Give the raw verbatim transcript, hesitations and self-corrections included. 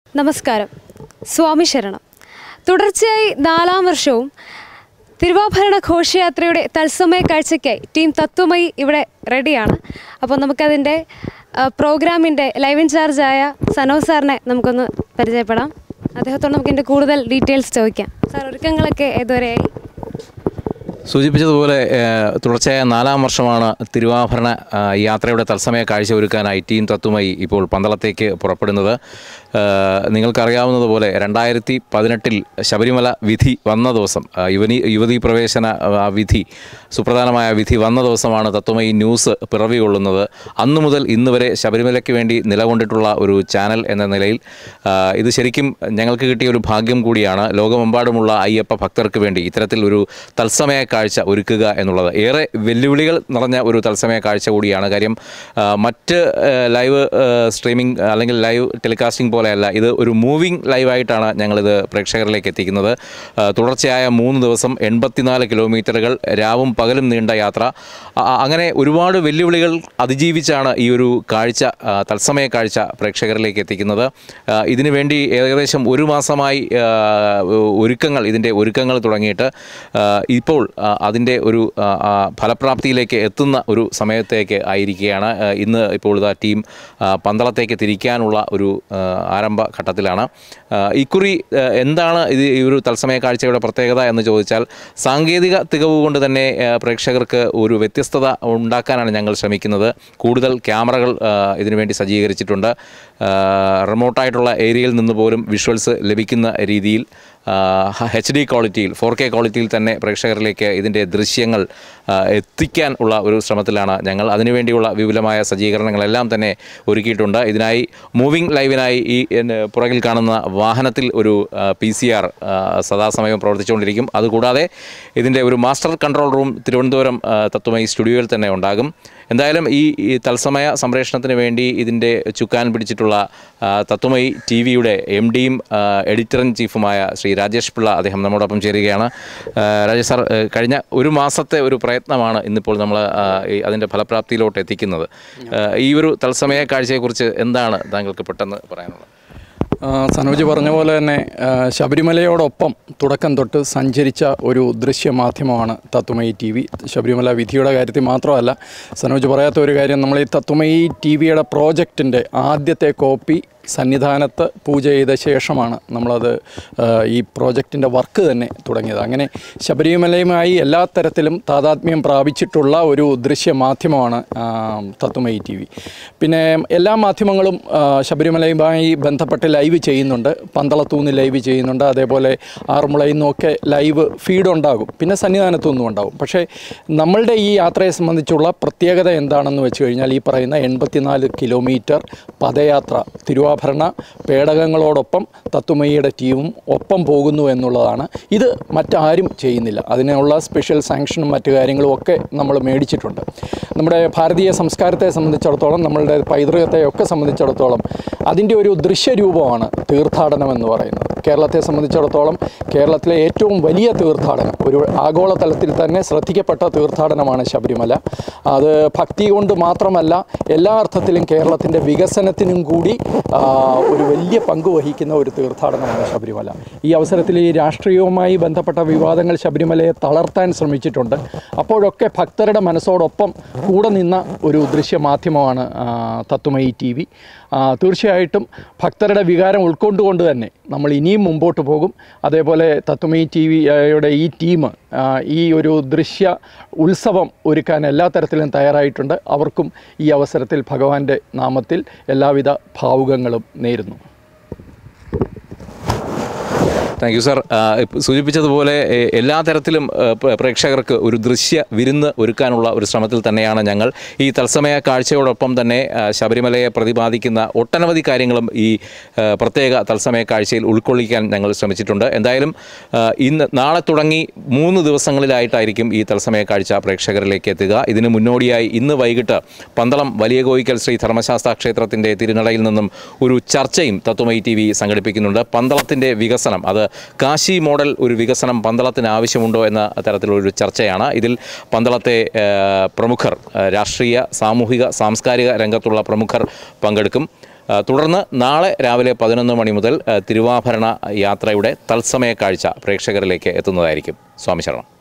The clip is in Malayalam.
നമസ്കാരം. സ്വാമി ശരണം. തുടർച്ചയായി നാലാം വർഷവും തിരുവാഭരണ ഘോഷയാത്രയുടെ തത്സമയ കാഴ്ചയ്ക്കായി ടീം തത്വമയി ഇവിടെ റെഡിയാണ്. അപ്പോൾ നമുക്കതിൻ്റെ പ്രോഗ്രാമിൻ്റെ ലൈവ് ഇൻചാർജായ സനോജ് സാറിനെ നമുക്കൊന്ന് പരിചയപ്പെടാം. അദ്ദേഹത്തോട് നമുക്കിതിൻ്റെ കൂടുതൽ ഡീറ്റെയിൽസ് ചോദിക്കാം. സാർ, ഒരുക്കങ്ങളൊക്കെ ഏതുവരെയായി? സൂചിപ്പിച്ചതുപോലെ തുടർച്ചയായ നാലാം വർഷമാണ് തിരുവാഭരണ യാത്രയുടെ തത്സമയ കാഴ്ച ഒരുക്കാനായി ടീം തത്വമയി ഇപ്പോൾ പന്തളത്തേക്ക് പുറപ്പെടുന്നത്. നിങ്ങൾക്കറിയാവുന്നതുപോലെ രണ്ടായിരത്തി പതിനെട്ടിൽ ശബരിമല വിധി വന്ന ദിവസം, യുവനി യുവതീ പ്രവേശന വിധി, സുപ്രധാനമായ വിധി വന്ന ദിവസമാണ് തത്വമയി ന്യൂസ് പിറവി കൊള്ളുന്നത്. അന്നു മുതൽ ഇന്ന് വരെ ശബരിമലയ്ക്ക് വേണ്ടി നിലകൊണ്ടിട്ടുള്ള ഒരു ചാനൽ എന്ന നിലയിൽ ഇത് ശരിക്കും ഞങ്ങൾക്ക് കിട്ടിയ ഒരു ഭാഗ്യം കൂടിയാണ്. ലോകമെമ്പാടുമുള്ള അയ്യപ്പ ഭക്തർക്ക് വേണ്ടി ഇത്തരത്തിൽ ഒരു തത്സമയ കാഴ്ച ഒരുക്കുക എന്നുള്ളത് ഏറെ വെല്ലുവിളികൾ നിറഞ്ഞ ഒരു തത്സമയ കാഴ്ച കൂടിയാണ്. കാര്യം മറ്റ് ലൈവ് സ്ട്രീമിംഗ് അല്ലെങ്കിൽ ലൈവ് ടെലികാസ്റ്റിംഗ് പോലെയല്ല, ഇത് ഒരു മൂവിംഗ് ലൈവായിട്ടാണ് ഞങ്ങളിത് പ്രേക്ഷകരിലേക്ക് എത്തിക്കുന്നത്. തുടർച്ചയായ മൂന്ന് ദിവസം എൺപത്തിനാല് കിലോമീറ്ററുകൾ രാവും പകലും നീണ്ട യാത്ര. അങ്ങനെ ഒരുപാട് വെല്ലുവിളികൾ അതിജീവിച്ചാണ് ഈ ഒരു കാഴ്ച, തത്സമയ കാഴ്ച പ്രേക്ഷകരിലേക്ക് എത്തിക്കുന്നത്. ഇതിനു വേണ്ടി ഏകദേശം ഒരു മാസമായി ഒരുക്കങ്ങൾ ഇതിൻ്റെ ഒരുക്കങ്ങൾ തുടങ്ങിയിട്ട് ഇപ്പോൾ അതിൻ്റെ ഒരു ഫലപ്രാപ്തിയിലേക്ക് എത്തുന്ന ഒരു സമയത്തേക്ക് ആയിരിക്കുകയാണ്. ഇന്ന് ഇപ്പോൾ ഇതാ ടീം പന്തളത്തേക്ക് തിരിക്കാനുള്ള ഒരു ആരംഭ ഘട്ടത്തിലാണ്. ഇക്കുറി എന്താണ് ഇത് ഈ ഒരു തത്സമയ കാഴ്ചയുടെ പ്രത്യേകത എന്ന് ചോദിച്ചാൽ, സാങ്കേതിക തികവ് കൊണ്ട് തന്നെ പ്രേക്ഷകർക്ക് ഒരു വ്യത്യസ്തത ഉണ്ടാക്കാനാണ് ഞങ്ങൾ ശ്രമിക്കുന്നത്. കൂടുതൽ ക്യാമറകൾ ഇതിനുവേണ്ടി സജ്ജീകരിച്ചിട്ടുണ്ട്. റിമോട്ടായിട്ടുള്ള ഏരിയയിൽ നിന്ന് പോലും വിഷ്വൽസ് ലഭിക്കുന്ന രീതിയിൽ എച്ച് ഡി ക്വാളിറ്റിയിൽ, ഫോർ കെ ക്വാളിറ്റിയിൽ തന്നെ പ്രേക്ഷകരിലേക്ക് ഇതിൻ്റെ ദൃശ്യങ്ങൾ എത്തിക്കാൻ ഉള്ള ഒരു ശ്രമത്തിലാണ് ഞങ്ങൾ. അതിനുവേണ്ടിയുള്ള വിപുലമായ സജ്ജീകരണങ്ങളെല്ലാം തന്നെ ഒരുക്കിയിട്ടുണ്ട്. ഇതിനായി മൂവിംഗ് ലൈവിനായി ഈ പുറകിൽ കാണുന്ന വാഹനത്തിൽ ഒരു പി സി ആർ സദാസമയം പ്രവർത്തിച്ചുകൊണ്ടിരിക്കും. അതുകൂടാതെ ഇതിൻ്റെ ഒരു master control room Thiruvananthapuram Tattvamayi സ്റ്റുഡിയോയിൽ തന്നെ ഉണ്ടാകും. എന്തായാലും ഈ തത്സമയ സംപ്രേഷണത്തിന് വേണ്ടി ഇതിൻ്റെ ചുക്കാൻ പിടിച്ചിട്ടുള്ള തത്വമയി ടി വിയുടെ എം ഡിയും എഡിറ്റർ ഇൻ ചീഫുമായ ശ്രീ രാജേഷ് പിള്ള, അദ്ദേഹം നമ്മോടൊപ്പം ചേരുകയാണ്. രാജേഷ് സാർ, കഴിഞ്ഞ ഒരു മാസത്തെ ഒരു പ്രയത്നമാണ് ഇന്നിപ്പോൾ നമ്മൾ അതിൻ്റെ ഫലപ്രാപ്തിയിലോട്ട് എത്തിക്കുന്നത്. ഈ ഒരു തത്സമയ കാഴ്ചയെക്കുറിച്ച് എന്താണ് താങ്കൾക്ക് പെട്ടെന്ന് പറയാനുള്ളത്? സനോജ് പറഞ്ഞ പോലെ തന്നെ ശബരിമലയോടൊപ്പം തുടക്കം തൊട്ട് സഞ്ചരിച്ച ഒരു ദൃശ്യമാധ്യമമാണ് തത്വമയി ടി വി. ശബരിമല വിധിയുടെ കാര്യത്തിൽ മാത്രമല്ല, സനോജ് പറയാത്ത ഒരു കാര്യം, നമ്മൾ ഈ തത്വമയി ടി വിയുടെ പ്രോജക്റ്റിൻ്റെ ആദ്യത്തെ കോപ്പി സന്നിധാനത്ത് പൂജ ചെയ്ത ശേഷമാണ് നമ്മളത് ഈ പ്രോജക്റ്റിൻ്റെ വർക്ക് തന്നെ തുടങ്ങിയത്. അങ്ങനെ ശബരിമലയുമായി എല്ലാ തരത്തിലും താതാത്മ്യം പ്രാപിച്ചിട്ടുള്ള ഒരു ദൃശ്യമാധ്യമമാണ് തത്വമയി ടി വി. പിന്നെ എല്ലാ മാധ്യമങ്ങളും ശബരിമലയുമായി ബന്ധപ്പെട്ട് ലൈവ് ചെയ്യുന്നുണ്ട്. പന്തളത്തുനിന്ന് ലൈവ് ചെയ്യുന്നുണ്ട്, അതേപോലെ ആറന്മുളയിൽ നിന്നൊക്കെ ലൈവ് ഫീഡ് ഉണ്ടാകും, പിന്നെ സന്നിധാനത്തു നിന്നും ഉണ്ടാകും. പക്ഷേ നമ്മളുടെ ഈ യാത്രയെ സംബന്ധിച്ചുള്ള പ്രത്യേകത എന്താണെന്ന് വെച്ച് കഴിഞ്ഞാൽ, ഈ പറയുന്ന എൺപത്തിനാല് കിലോമീറ്റർ പദയാത്ര തിരുവാഭരണ ഭരണ പേടകങ്ങളോടൊപ്പം തത്വമയിയുടെ ടീമും ഒപ്പം പോകുന്നു എന്നുള്ളതാണ്. ഇത് മറ്റാരും ചെയ്യുന്നില്ല. അതിനുള്ള സ്പെഷ്യൽ സാങ്ഷനും മറ്റു കാര്യങ്ങളും ഒക്കെ നമ്മൾ മേടിച്ചിട്ടുണ്ട്. നമ്മുടെ ഭാരതീയ സംസ്കാരത്തെ സംബന്ധിച്ചിടത്തോളം, നമ്മളുടെ പൈതൃകത്തെയൊക്കെ സംബന്ധിച്ചിടത്തോളം അതിൻ്റെ ഒരു ദൃശ്യരൂപമാണ് തീർത്ഥാടനം എന്ന് പറയുന്നത്. കേരളത്തെ സംബന്ധിച്ചിടത്തോളം കേരളത്തിലെ ഏറ്റവും വലിയ തീർത്ഥാടനം, ഒരു ആഗോള തലത്തിൽ തന്നെ ശ്രദ്ധിക്കപ്പെട്ട തീർത്ഥാടനമാണ് ശബരിമല. അത് ഭക്തി കൊണ്ട് മാത്രമല്ല, എല്ലാ അർത്ഥത്തിലും കേരളത്തിൻ്റെ വികസനത്തിനും കൂടി ഒരു വലിയ പങ്ക് വഹിക്കുന്ന ഒരു തീർത്ഥാടനമാണ് ശബരിമല. ഈ അവസരത്തിൽ ഈ രാഷ്ട്രീയവുമായി ബന്ധപ്പെട്ട വിവാദങ്ങൾ ശബരിമലയെ തളർത്താൻ ശ്രമിച്ചിട്ടുണ്ട്. അപ്പോഴൊക്കെ ഭക്തരുടെ മനസ്സോടൊപ്പം കൂടെ നിന്ന ഒരു ദൃശ്യമാധ്യമമാണ് തത്വമയി ടി വി. തീർച്ചയായിട്ടും ഭക്തരുടെ വികാരം ഉൾക്കൊണ്ടുകൊണ്ട് തന്നെ നമ്മൾ ഇനിയും മുമ്പോട്ട് പോകും. അതേപോലെ തത്വമയി ടി വിയുടെ ഈ ടീം ഈ ഒരു ദൃശ്യ ഉത്സവം ഒരുക്കാൻ എല്ലാ തരത്തിലും തയ്യാറായിട്ടുണ്ട്. അവർക്കും ഈ അവസരത്തിൽ ഭഗവാന്റെ നാമത്തിൽ എല്ലാവിധ ഭാവുകങ്ങളും നേരുന്നു. Thank you sir. സൂചിപ്പിച്ചതുപോലെ എല്ലാ തരത്തിലും പ്രേക്ഷകർക്ക് ഒരു ദൃശ്യ വിരുന്ന് ഒരുക്കാനുള്ള ഒരു ശ്രമത്തിൽ തന്നെയാണ് ഞങ്ങൾ. ഈ തത്സമയ കാഴ്ചയോടൊപ്പം തന്നെ ശബരിമലയെ പ്രതിപാദിക്കുന്ന ഒട്ടനവധി കാര്യങ്ങളും ഈ പ്രത്യേക തത്സമയ കാഴ്ചയിൽ ഉൾക്കൊള്ളിക്കാൻ ഞങ്ങൾ ശ്രമിച്ചിട്ടുണ്ട്. എന്തായാലും ഇന്ന് നാളെ തുടങ്ങി മൂന്ന് ദിവസങ്ങളിലായിട്ടായിരിക്കും ഈ തത്സമയ കാഴ്ച പ്രേക്ഷകരിലേക്ക് എത്തുക. ഇതിന് മുന്നോടിയായി ഇന്ന് വൈകിട്ട് പന്തളം വലിയ കോയിക്കൽ ശ്രീ ധർമ്മശാസ്ത്ര ക്ഷേത്രത്തിൻ്റെ തിരുനടയിൽ നിന്നും ഒരു ചർച്ചയും തത്വമയി ടി വി സംഘടിപ്പിക്കുന്നുണ്ട്. പന്തളത്തിൻ്റെ വികസനം, അത് കാശി മോഡൽ ഒരു വികസനം പന്തളത്തിന് ആവശ്യമുണ്ടോ എന്ന തരത്തിലുള്ളൊരു ചർച്ചയാണ്. ഇതിൽ പന്തളത്തെ പ്രമുഖർ, രാഷ്ട്രീയ, സാമൂഹിക, സാംസ്കാരിക രംഗത്തുള്ള പ്രമുഖർ പങ്കെടുക്കും. തുടർന്ന് നാളെ രാവിലെ പതിനൊന്ന് മണി മുതൽ തിരുവാഭരണ യാത്രയുടെ തത്സമയ കാഴ്ച പ്രേക്ഷകരിലേക്ക് എത്തുന്നതായിരിക്കും. സ്വാമി ശരണം.